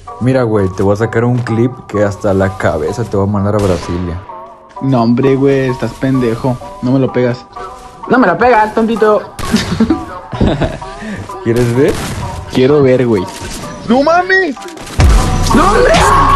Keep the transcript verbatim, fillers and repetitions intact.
Mira, güey, te voy a sacar un clip que hasta la cabeza te voy a mandar a Brasilia. No, hombre, güey, estás pendejo. No me lo pegas. No me lo pegas, tontito. ¿Quieres ver? Quiero ver, güey. ¡No mames! ¡No, hombre!